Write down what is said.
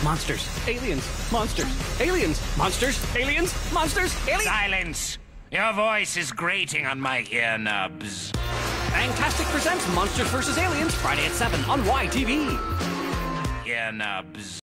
monsters, aliens, monsters, aliens, monsters, aliens, monsters, aliens. Silence! Your voice is grating on my ear nubs. FangTastic presents Monsters vs. Aliens, Friday at 7 on YTV. Ear nubs.